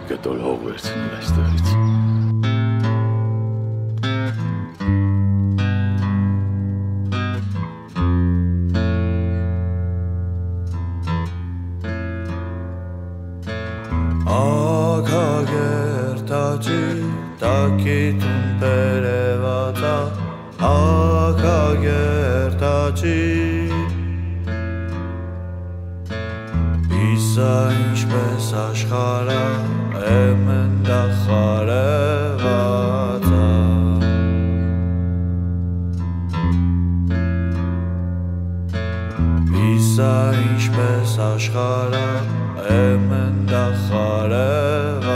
գետոլ հող վերցնել այստեղից։ Ակագերտաճի տակիտուն պերևատա Ակագերտաճի Իսա ինչպես աշխարա էմեն դախա